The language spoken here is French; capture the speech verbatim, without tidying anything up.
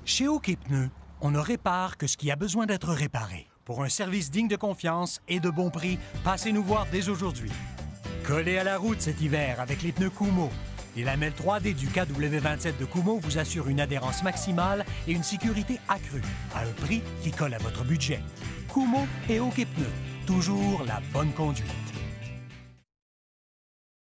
Chez OK Pneus, on ne répare que ce qui a besoin d'être réparé. Pour un service digne de confiance et de bon prix, passez nous voir dès aujourd'hui. Collez à la route cet hiver avec les pneus Kumho. Les lamelles trois D du K W vingt-sept de Kumho vous assurent une adhérence maximale et une sécurité accrue, à un prix qui colle à votre budget. Kumho et OK Pneus, toujours la bonne conduite.